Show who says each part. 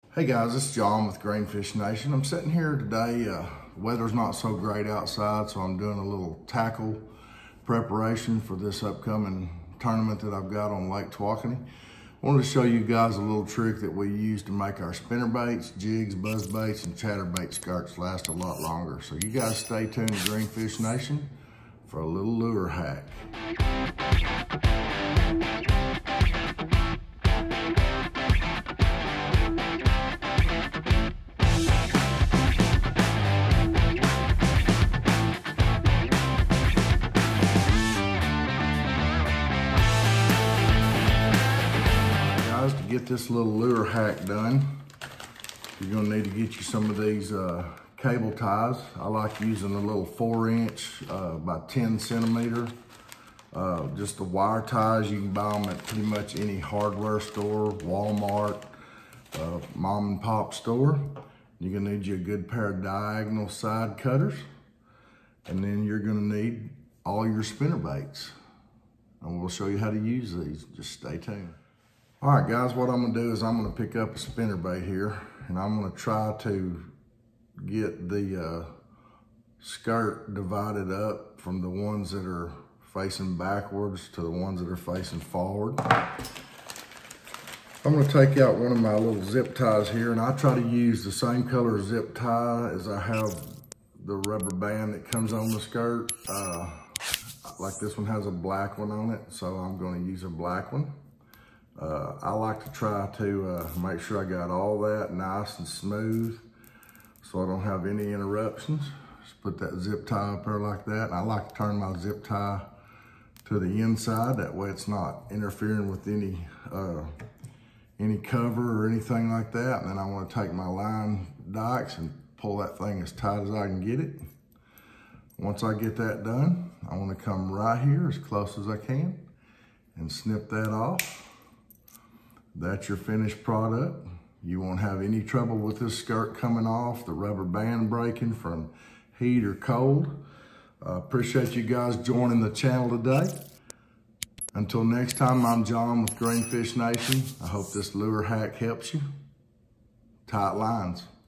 Speaker 1: Hey guys, this is John with Greenfish Nation. I'm sitting here today. Weather's not so great outside, so I'm doing a little tackle preparation for this upcoming tournament that I've got on Lake Tawakoni. I wanted to show you guys a little trick that we use to make our spinner baits, jigs, buzz baits, and chatterbait skirts last a lot longer. So you guys stay tuned to Greenfish Nation for a little lure hack. To get this little lure hack done, you're gonna need to get you some of these cable ties. I like using a little 4-inch by 10 centimeter. Just the wire ties. You can buy them at pretty much any hardware store, Walmart, mom and pop store. You're gonna need you a good pair of diagonal side cutters, and then you're gonna need all your spinner baits. And we'll show you how to use these. Just stay tuned. All right, guys, what I'm gonna do is I'm gonna pick up a spinner bait here, and I'm gonna try to get the skirt divided up from the ones that are facing backwards to the ones that are facing forward. I'm gonna take out one of my little zip ties here, and I try to use the same color zip tie as I have the rubber band that comes on the skirt. Like this one has a black one on it, so I'm gonna use a black one. I like to try to make sure I got all that nice and smooth so I don't have any interruptions. Just put that zip tie up there like that. And I like to turn my zip tie to the inside. That way it's not interfering with any cover or anything like that. And then I want to take my line dikes and pull that thing as tight as I can get it. Once I get that done, I want to come right here as close as I can and snip that off. That's your finished product. You won't have any trouble with this skirt coming off, the rubber band breaking from heat or cold. Appreciate you guys joining the channel today. Until next time, I'm John with Greenfish Nation. I hope this lure hack helps you. Tight lines.